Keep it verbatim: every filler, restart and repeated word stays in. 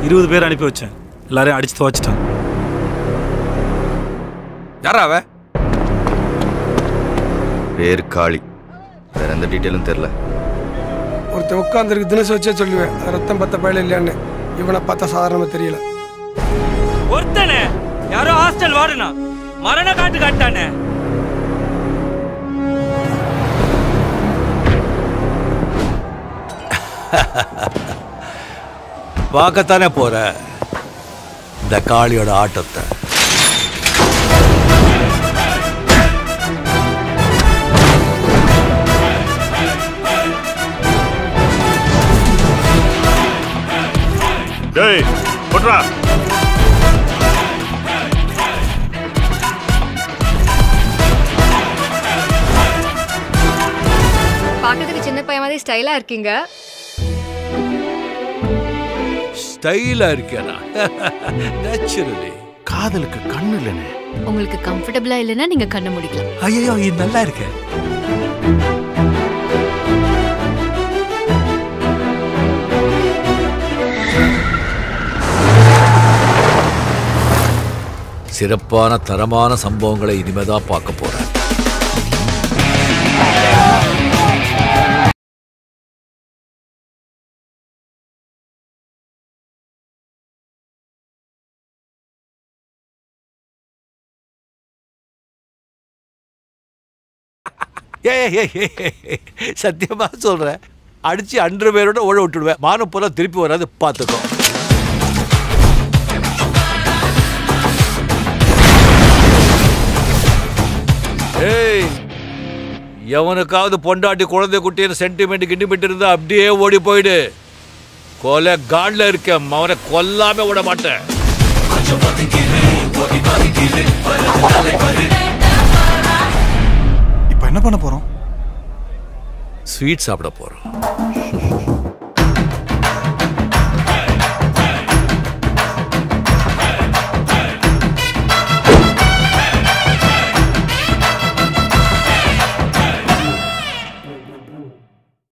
இருபது பேர் அனுப்பி வச்சேன், எல்லாரையும் அடிச்சு துவச்சிட்டான். யாரா அவ? பேர் காளி, வேற எந்த டீட்டெயிலும் தெரியல. ஒருத்தன் உட்காந்துருக்கு தினசு வச்சே சொல்லுவேன், ரத்தம் பத்த பயில இல்லையான்னு. இவனை பார்த்தா சாதாரணமா தெரியல. ஒருத்தனே யாரோ ஹாஸ்டல் வாடுனா மரண காட்டு காட்டானே. பார்க்கத்தானே போற இந்த காளியோட ஆட்டத்தை. டேய் போட்றா. பார்க்கிறதுக்கு சின்ன பையன் மாதிரி ஸ்டைலா இருக்கீங்க. ஸ்டைலா இருக்கேனா? நேச்சுரலி. காதலுக்கு கண்ணு இல்லனே. உங்களுக்கு கம்ஃபர்ட்டபிளா இல்லனா நீங்க கண்ண மூடிக்கலாம். ஐயோ இது நல்லா இருக்கு. சிறப்பான தரமான சம்பவங்களை இனிமேதான் பார்க்க போறேன். சத்தியமா சொல்றேன், அடிச்சு அன்று பேரோட ஓட விட்டுடுவேன். மானம் போல திருப்பி வராது, பார்த்துக்கோ. ஏய், எவனுக்காவது பொண்டாட்டி குழந்தை குட்டின்னு சென்டிமெண்ட் கிண்டிமெண்ட் இருந்தா அப்படியே ஓடி போயிடு. கொலை காட்ல இருக்க அவனை கொல்லாம விட மாட்டேன். இப்போ என்ன பண்ண போறோம்? ஸ்வீட் சாப்பிட போறோம்.